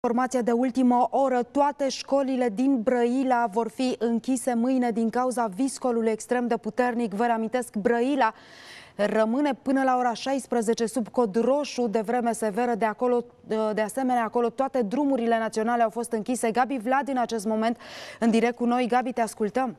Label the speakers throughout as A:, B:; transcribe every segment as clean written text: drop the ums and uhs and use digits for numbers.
A: Informația de ultimă oră, toate școlile din Brăila vor fi închise mâine din cauza viscolului extrem de puternic. Vă reamintesc, Brăila rămâne până la ora 16 sub cod roșu de vreme severă. De asemenea, acolo toate drumurile naționale au fost închise. Gabi Vlad în acest moment în direct cu noi. Gabi, te ascultăm.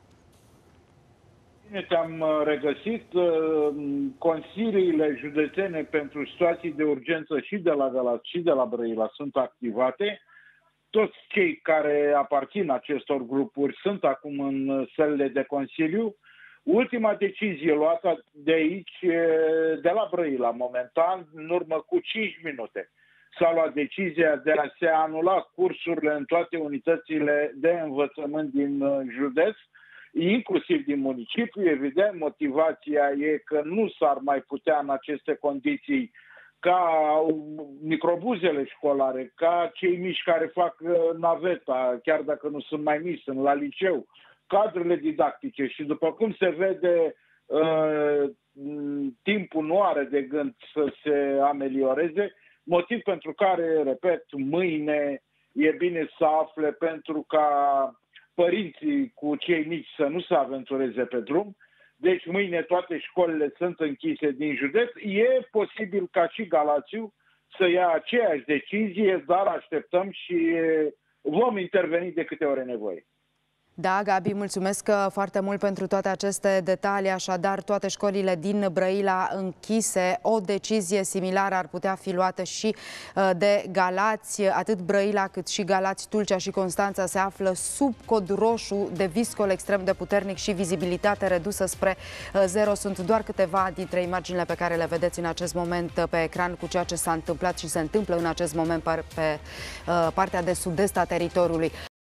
B: Te-am regăsit. Consiliile județene pentru situații de urgență și de la Galați și de la Brăila sunt activate. Toți cei care aparțin acestor grupuri sunt acum în sălile de consiliu. Ultima decizie luată de aici, de la Brăila, momentan, în urmă cu 5 minute, s-a luat decizia de a se anula cursurile în toate unitățile de învățământ din județ, inclusiv din municipiu. Evident, motivația e că nu s-ar mai putea în aceste condiții ca microbuzele școlare, ca cei mici care fac naveta, chiar dacă nu sunt mai mici, sunt la liceu, cadrele didactice și după cum se vede, timpul nu are de gând să se amelioreze, motiv pentru care, repet, mâine e bine să afle pentru ca părinții cu cei mici să nu se aventureze pe drum. Deci mâine toate școlile sunt închise din județ. E posibil ca și Galațiu să ia aceeași decizie, dar așteptăm și vom interveni de câte ori e nevoie.
A: Da, Gabi, mulțumesc foarte mult pentru toate aceste detalii. Așadar, toate școlile din Brăila închise. O decizie similară ar putea fi luată și de Galați. Atât Brăila cât și Galați, Tulcea și Constanța se află sub cod roșu de viscol extrem de puternic și vizibilitate redusă spre zero. Sunt doar câteva dintre imaginile pe care le vedeți în acest moment pe ecran cu ceea ce s-a întâmplat și se întâmplă în acest moment pe partea de sud-est a teritoriului.